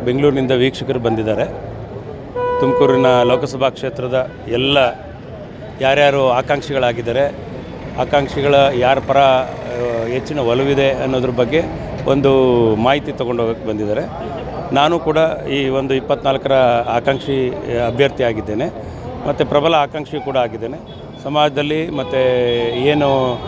ಬೆಂಗಳೂರಿನಿಂದ ವೀಕ್ಷಕರು ಬಂದಿದ್ದಾರೆ. ತುಮಕೂರಿನ ಲೋಕಸಭಾ ಕ್ಷೇತ್ರದ ಎಲ್ಲ ಯಾರ್ಯಾರು ಆಕಾಂಕ್ಷಿಗಳಾಗಿದ್ದಾರೆ, ಆಕಾಂಕ್ಷಿಗಳ ಯಾರ ಪರ ಹೆಚ್ಚಿನ ಒಲವಿದೆ ಅನ್ನೋದ್ರ ಬಗ್ಗೆ ಒಂದು ಮಾಹಿತಿ ತೊಗೊಂಡು ಹೋಗೋಕ್ಕೆ ಬಂದಿದ್ದಾರೆ. ನಾನು ಕೂಡ ಈ ಒಂದು 24ರ ಆಕಾಂಕ್ಷಿ ಅಭ್ಯರ್ಥಿ ಆಗಿದ್ದೇನೆ ಮತ್ತು ಪ್ರಬಲ ಆಕಾಂಕ್ಷಿ ಕೂಡ ಆಗಿದ್ದೇನೆ. ಸಮಾಜದಲ್ಲಿ ಮತ್ತು ಏನು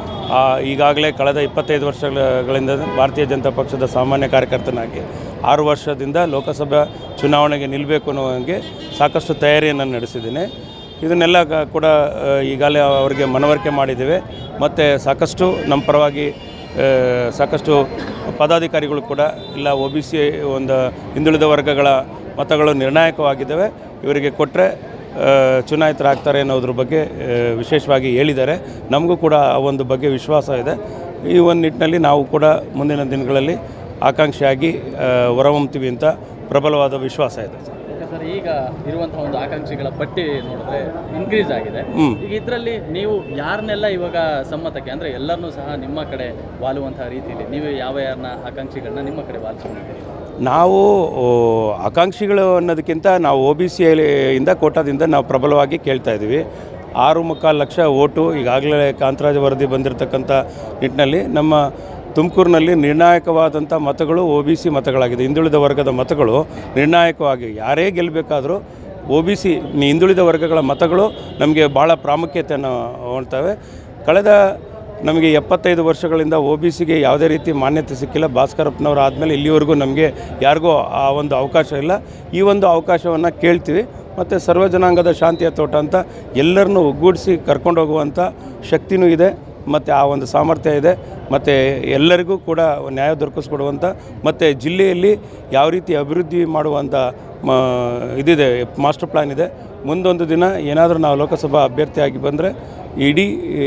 ಈಗಾಗಲೇ ಕಳೆದ 25 ವರ್ಷಗಳಿಂದ ಭಾರತೀಯ ಜನತಾ ಪಕ್ಷದ ಸಾಮಾನ್ಯ ಕಾರ್ಯಕರ್ತನಾಗಿ 6 ವರ್ಷದಿಂದ ಲೋಕಸಭಾ ಚುನಾವಣೆಗೆ ನಿಲ್ಲಬೇಕು ಅನ್ನೋಂಗೆ ಸಾಕಷ್ಟು ತಯಾರಿಯನ್ನು ನಡೆಸಿದ್ದೇನೆ. ಇದನ್ನೆಲ್ಲ ಕೂಡ ಈಗಾಗಲೇ ಅವರಿಗೆ ಮನವರಿಕೆ ಮಾಡಿದ್ದೇವೆ ಮತ್ತು ಸಾಕಷ್ಟು ನಮ್ಮ ಪರವಾಗಿ ಸಾಕಷ್ಟು ಪದಾಧಿಕಾರಿಗಳು ಕೂಡ ಇಲ್ಲ OBC ಒಂದು ಹಿಂದುಳಿದ ವರ್ಗಗಳ ಮತಗಳು ನಿರ್ಣಾಯಕವಾಗಿದ್ದಾವೆ, ಇವರಿಗೆ ಕೊಟ್ಟರೆ ಚುನಾಯಿತರಾಗ್ತಾರೆ ಅನ್ನೋದ್ರ ಬಗ್ಗೆ ವಿಶೇಷವಾಗಿ ಹೇಳಿದ್ದಾರೆ. ನಮಗೂ ಕೂಡ ಆ ಒಂದು ಬಗ್ಗೆ ವಿಶ್ವಾಸ ಇದೆ. ಈ ಒಂದು ನಿಟ್ಟಿನಲ್ಲಿ ನಾವು ಕೂಡ ಮುಂದಿನ ದಿನಗಳಲ್ಲಿ ಆಕಾಂಕ್ಷಿಯಾಗಿ ಹೊರಹೊಮ್ತೀವಿ ಅಂತ ಪ್ರಬಲವಾದ ವಿಶ್ವಾಸ ಇದೆ. ಸರ್, ಈಗ ಇರುವಂತಹ ಒಂದು ಆಕಾಂಕ್ಷಿಗಳ ಪಟ್ಟಿ ನೋಡಿದ್ರೆ ಇನ್ಕ್ರೀಸ್ ಆಗಿದೆ. ಈಗ ಇದರಲ್ಲಿ ನೀವು ಯಾರನ್ನೆಲ್ಲ ಇವಾಗ ಸಮ್ಮತಕ್ಕೆ ಅಂದರೆ ಎಲ್ಲರನ್ನೂ ಸಹ ನಿಮ್ಮ ಕಡೆ ವಾಲುವಂತಹ ರೀತಿಯಲ್ಲಿ ನೀವು ಯಾರನ್ನ ಆಕಾಂಕ್ಷಿಗಳನ್ನ ನಿಮ್ಮ ಕಡೆ ವಾಲಿಸ್ಕೊಂಡಿದ್ದೀರಿ? ನಾವು ಆಕಾಂಕ್ಷಿಗಳು ಅನ್ನೋದಕ್ಕಿಂತ ನಾವು OBC ಇಂದ ಕೋಟಾದಿಂದ ನಾವು ಪ್ರಬಲವಾಗಿ ಕೇಳ್ತಾ ಇದ್ದೀವಿ. 6.25 ಲಕ್ಷ ಓಟು ಈಗಾಗಲೇ ಕಾಂತರಾಜ್ ವರದಿ ಬಂದಿರತಕ್ಕಂಥ ನಿಟ್ಟಿನಲ್ಲಿ ನಮ್ಮ ತುಮಕೂರಿನಲ್ಲಿ ನಿರ್ಣಾಯಕವಾದಂಥ ಮತಗಳು OBC ಮತಗಳಾಗಿದೆ. ಹಿಂದುಳಿದ ವರ್ಗದ ಮತಗಳು ನಿರ್ಣಾಯಕವಾಗಿ ಯಾರೇ ಗೆಲ್ಲಬೇಕಾದರೂ OBC ಹಿಂದುಳಿದ ವರ್ಗಗಳ ಮತಗಳು ನಮಗೆ ಭಾಳ ಪ್ರಾಮುಖ್ಯತೆಯನ್ನು ಹೊಂದ್ತವೆ. ಕಳೆದ ನಮಗೆ 75 ವರ್ಷಗಳಿಂದ OBCಗೆ ಯಾವುದೇ ರೀತಿ ಮಾನ್ಯತೆ ಸಿಕ್ಕಿಲ್ಲ. ಭಾಸ್ಕರಪ್ಪನವರು ಆದಮೇಲೆ ಇಲ್ಲಿವರೆಗೂ ನಮಗೆ ಯಾರಿಗೂ ಆ ಒಂದು ಅವಕಾಶ ಇಲ್ಲ. ಈ ಒಂದು ಅವಕಾಶವನ್ನು ಕೇಳ್ತೀವಿ ಮತ್ತು ಸರ್ವ ಜನಾಂಗದ ಶಾಂತಿಯ ತೋಟ ಅಂತ ಎಲ್ಲರನ್ನೂ ಒಗ್ಗೂಡಿಸಿ ಕರ್ಕೊಂಡೋಗುವಂಥ ಶಕ್ತಿನೂ ಇದೆ ಮತ್ತು ಆ ಒಂದು ಸಾಮರ್ಥ್ಯ ಇದೆ ಮತ್ತು ಎಲ್ಲರಿಗೂ ಕೂಡ ನ್ಯಾಯ ದೊರಕಿಸ್ಕೊಡುವಂಥ ಮತ್ತು ಜಿಲ್ಲೆಯಲ್ಲಿ ಯಾವ ರೀತಿ ಅಭಿವೃದ್ಧಿ ಮಾಡುವಂಥ ಇದಿದೆ, ಮಾಸ್ಟರ್ ಪ್ಲ್ಯಾನ್ ಇದೆ. ಮುಂದೊಂದು ದಿನ ಏನಾದರೂ ನಾವು ಲೋಕಸಭಾ ಅಭ್ಯರ್ಥಿಯಾಗಿ ಬಂದರೆ ಇಡೀ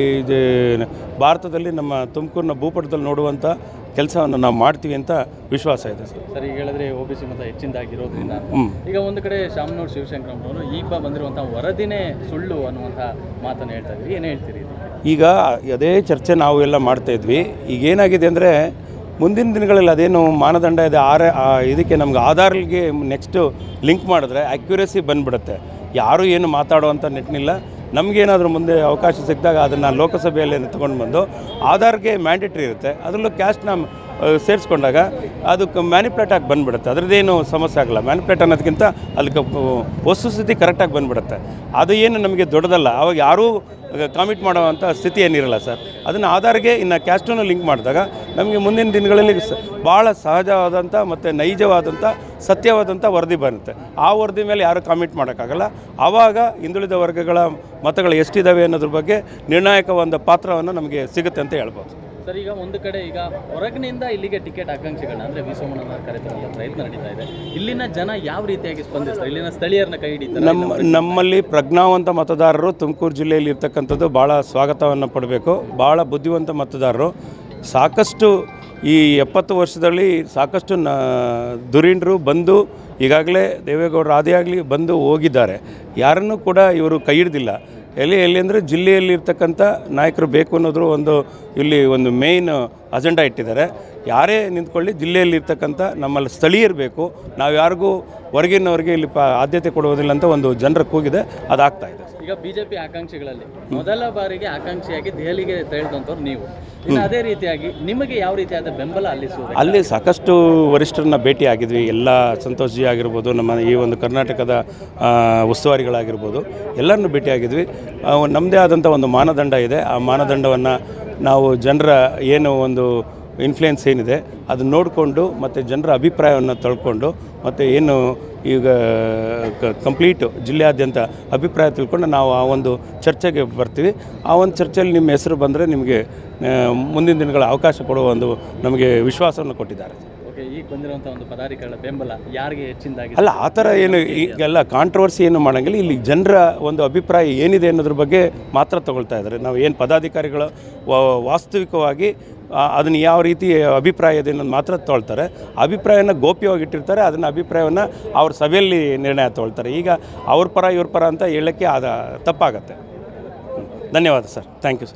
ಭಾರತದಲ್ಲಿ ನಮ್ಮ ತುಮಕೂರಿನ ಭೂಪಟದಲ್ಲಿ ನೋಡುವಂಥ ಕೆಲಸವನ್ನು ನಾವು ಮಾಡ್ತೀವಿ ಅಂತ ವಿಶ್ವಾಸ ಇದೆ ಸರ್. ಈಗ ಹೇಳಿದ್ರೆ OBC ಮತ ಹೆಚ್ಚಿನದಾಗಿರೋದ್ರಿಂದ ಈಗ ಒಂದು ಕಡೆ ಶಾಮನೂರು ಶಿವಶಂಕರಪ್ಪನವರು ಈಗ ಬಂದಿರುವಂಥ ವರದಿನೇ ಸುಳ್ಳು ಅನ್ನುವಂಥ ಮಾತನ್ನು ಹೇಳ್ತಾ ಇದ್ರಿ, ಏನು ಹೇಳ್ತೀರಿ? ಈಗ ಅದೇ ಚರ್ಚೆ ನಾವು ಎಲ್ಲ ಮಾಡ್ತಾಯಿದ್ವಿ. ಈಗ ಏನಾಗಿದೆ ಅಂದರೆ ಮುಂದಿನ ದಿನಗಳಲ್ಲಿ ಅದೇನು ಮಾನದಂಡ ಇದೆ ಇದಕ್ಕೆ ನಮ್ಗೆ ಆಧಾರ್ಗೆ ನೆಕ್ಸ್ಟು ಲಿಂಕ್ ಮಾಡಿದ್ರೆ ಅಕ್ಯುರೇಸಿ ಬಂದುಬಿಡುತ್ತೆ. ಯಾರೂ ಏನು ಮಾತಾಡುವಂಥ ನಿಟ್ಟಿನಿಲ್ಲ. ನಮಗೇನಾದರೂ ಮುಂದೆ ಅವಕಾಶ ಸಿಕ್ಕಿದಾಗ ಅದನ್ನು ಲೋಕಸಭೆಯಲ್ಲಿ ತೊಗೊಂಡು ಬಂದು ಆಧಾರ್ಗೆ ಮ್ಯಾಂಡೇಟ್ರಿ ಇರುತ್ತೆ, ಅದರಲ್ಲೂ ಕ್ಯಾಸ್ಟ್ನ ಸೇರಿಸ್ಕೊಂಡಾಗ ಅದಕ್ಕೆ ಮ್ಯಾನಿಪ್ಯುಲೇಟ್ ಆಗಿ ಬಂದುಬಿಡುತ್ತೆ. ಅದರದ್ದೇನು ಸಮಸ್ಯೆ ಆಗಲ್ಲ. ಮ್ಯಾನಿಪ್ಯುಲೇಟ್ ಅನ್ನೋದಕ್ಕಿಂತ ಅದಕ್ಕೆ ವಸ್ತುಸ್ಥಿತಿ ಕರೆಕ್ಟಾಗಿ ಬಂದುಬಿಡುತ್ತೆ. ಅದು ಏನು ನಮಗೆ ದೊಡ್ಡದಲ್ಲ. ಅವಾಗ ಯಾರೂ ಕಾಮಿಟ್ ಮಾಡೋವಂಥ ಸ್ಥಿತಿ ಏನಿರಲ್ಲ ಸರ್. ಅದನ್ನು ಆಧಾರ್ಗೆ ಇನ್ನು ಕ್ಯಾಸ್ಟನ್ನು ಲಿಂಕ್ ಮಾಡಿದಾಗ ನಮಗೆ ಮುಂದಿನ ದಿನಗಳಲ್ಲಿ ಭಾಳ ಸಹಜವಾದಂಥ ಮತ್ತು ನೈಜವಾದಂಥ ಸತ್ಯವಾದಂಥ ವರದಿ ಬರುತ್ತೆ. ಆ ವರದಿ ಮೇಲೆ ಯಾರೂ ಕಾಮಿಟ್ ಮಾಡೋಕ್ಕಾಗಲ್ಲ. ಆವಾಗ ಹಿಂದುಳಿದ ವರ್ಗಗಳ ಮತಗಳು ಎಷ್ಟಿದ್ದಾವೆ ಅನ್ನೋದ್ರ ಬಗ್ಗೆ ನಿರ್ಣಾಯಕವಾದ ಪಾತ್ರವನ್ನು ನಮಗೆ ಸಿಗುತ್ತೆ ಅಂತ ಹೇಳ್ಬೋದು ಸರ್. ಈಗ ಒಂದು ಕಡೆ ಈಗ ಹೊರಗಿನಿಂದ ಇಲ್ಲಿಗೆ ಟಿಕೆಟ್ ಆಕಾಂಕ್ಷಿಗಳನ್ನ ಅಂದರೆ ವಿ ಸೋಮಣ್ಣನ ಕರೆತರುವಂಥ ಪ್ರಯತ್ನ ನಡೀತಾ ಇದೆ. ಇಲ್ಲಿನ ಜನ ಯಾವ ರೀತಿಯಾಗಿ ಸ್ಪಂದಿಸ್ತಾರೆ? ಇಲ್ಲಿನ ಸ್ಥಳೀಯರನ್ನ ಕೈ ಹಿಡಿತಾರೆ? ನಮ್ಮಲ್ಲಿ ಪ್ರಜ್ಞಾವಂತ ಮತದಾರರು ತುಮಕೂರು ಜಿಲ್ಲೆಯಲ್ಲಿ ಇರ್ತಕ್ಕಂಥದ್ದು ಭಾಳ ಸ್ವಾಗತವನ್ನು ಪಡಬೇಕು. ಭಾಳ ಬುದ್ಧಿವಂತ ಮತದಾರರು ಸಾಕಷ್ಟು ಈ 70 ವರ್ಷದಲ್ಲಿ ಸಾಕಷ್ಟು ಧುರೀಣರು ಬಂದು ಈಗಾಗಲೇ ದೇವೇಗೌಡರು ಆದಿಯಾಗಲಿ ಬಂದು ಹೋಗಿದ್ದಾರೆ. ಯಾರನ್ನೂ ಕೂಡ ಇವರು ಕೈ ಹಿಡ್ದಿಲ್ಲ. ಎಲ್ಲಿ ಅಂದರೆ ಜಿಲ್ಲೆಯಲ್ಲಿರ್ತಕ್ಕಂಥ ನಾಯಕರು ಬೇಕು ಅನ್ನೋದ್ರು ಇಲ್ಲಿ ಒಂದು ಮೇಯ್ನ್ ಅಜೆಂಡಾ ಇಟ್ಟಿದ್ದಾರೆ. ಯಾರೇ ನಿಂತ್ಕೊಳ್ಳಿ, ಜಿಲ್ಲೆಯಲ್ಲಿರ್ತಕ್ಕಂಥ ನಮ್ಮಲ್ಲಿ ಸ್ಥಳೀಯರು ಬೇಕು, ನಾವು ಯಾರಿಗೂ ಹೊರಗಿನವರಿಗೆ ಇಲ್ಲಿ ಆದ್ಯತೆ ಕೊಡುವುದಿಲ್ಲ ಅಂತ ಒಂದು ಜನರ ಕೂಗಿದೆ. ಅದಾಗ್ತಾ ಇದೆ. ಈಗ BJP ಆಕಾಂಕ್ಷಿಗಳಲ್ಲಿ ಮೊದಲ ಬಾರಿಗೆ ಆಕಾಂಕ್ಷಿಯಾಗಿ ದೆಹಲಿಗೆ ತೆರಳಿದಂಥವ್ರು ನೀವು. ಇನ್ನು ಅದೇ ರೀತಿಯಾಗಿ ನಿಮಗೆ ಯಾವ ರೀತಿಯಾದ ಬೆಂಬಲ ಅಲ್ಲಿ ಸಾಕಷ್ಟು ವರಿಷ್ಠರನ್ನ ಭೇಟಿ ಆಗಿದ್ವಿ. ಎಲ್ಲ ಸಂತೋಷ್ ಜಿ ಆಗಿರ್ಬೋದು, ನಮ್ಮ ಈ ಒಂದು ಕರ್ನಾಟಕದ ಉಸ್ತುವಾರಿಗಳಾಗಿರ್ಬೋದು, ಎಲ್ಲರನ್ನೂ ಭೇಟಿಯಾಗಿದ್ವಿ. ನಮ್ಮದೇ ಆದಂಥ ಒಂದು ಮಾನದಂಡ ಇದೆ. ಆ ಮಾನದಂಡವನ್ನು ನಾವು ಜನರ ಏನು ಒಂದು ಇನ್ಫ್ಲುಯೆನ್ಸ್ ಏನಿದೆ ಅದನ್ನು ನೋಡಿಕೊಂಡು ಮತ್ತು ಜನರ ಅಭಿಪ್ರಾಯವನ್ನು ತಿಳ್ಕೊಂಡು ಮತ್ತು ಏನು ಈಗ ಕಂಪ್ಲೀಟು ಜಿಲ್ಲೆಯಾದ್ಯಂತ ಅಭಿಪ್ರಾಯ ತಿಳ್ಕೊಂಡು ನಾವು ಆ ಒಂದು ಚರ್ಚೆಗೆ ಬರ್ತೀವಿ. ಆ ಒಂದು ಚರ್ಚೆಯಲ್ಲಿ ನಿಮ್ಮ ಹೆಸರು ಬಂದರೆ ನಿಮಗೆ ಮುಂದಿನ ದಿನಗಳ ಅವಕಾಶ ಕೊಡುವ ಒಂದು ನಮಗೆ ವಿಶ್ವಾಸವನ್ನು ಕೊಟ್ಟಿದ್ದಾರೆ. ಈಗ ಬಂದಿರುವಂಥ ಒಂದು ಪದಾಧಿಕಾರಿಗಳ ಬೆಂಬಲ ಯಾರಿಗೆ ಹೆಚ್ಚಿನದಾಗಿ ಅಲ್ಲ, ಆ ಥರ ಏನು ಈಗೆಲ್ಲ ಕಾಂಟ್ರವರ್ಸಿ ಏನು ಮಾಡೋಂಗಿಲ್ಲ. ಇಲ್ಲಿ ಜನರ ಒಂದು ಅಭಿಪ್ರಾಯ ಏನಿದೆ ಅನ್ನೋದ್ರ ಬಗ್ಗೆ ಮಾತ್ರ ತಗೊಳ್ತಾ ಇದ್ದಾರೆ. ನಾವು ಏನು ಪದಾಧಿಕಾರಿಗಳು ವಾಸ್ತವಿಕವಾಗಿ ಅದನ್ನು ಯಾವ ರೀತಿ ಅಭಿಪ್ರಾಯ ಇದೆ ಅನ್ನೋದು ಮಾತ್ರ ತೊಗೊಳ್ತಾರೆ. ಅಭಿಪ್ರಾಯನ ಗೋಪ್ಯವಾಗಿಟ್ಟಿರ್ತಾರೆ. ಅದನ್ನು ಅಭಿಪ್ರಾಯವನ್ನು ಅವ್ರ ಸಭೆಯಲ್ಲಿ ನಿರ್ಣಯ ತೊಗೊಳ್ತಾರೆ. ಈಗ ಅವ್ರ ಪರ ಇವ್ರ ಪರ ಅಂತ ಹೇಳೋಕ್ಕೆ ತಪ್ಪಾಗತ್ತೆ. ಧನ್ಯವಾದ ಸರ್. Thank you sir.